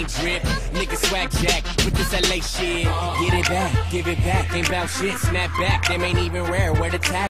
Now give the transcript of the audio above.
drip. Nigga swag jack with this LA shit. Get it back, give it back. Ain't bout shit, snap back. Them ain't even rare. Where the tag?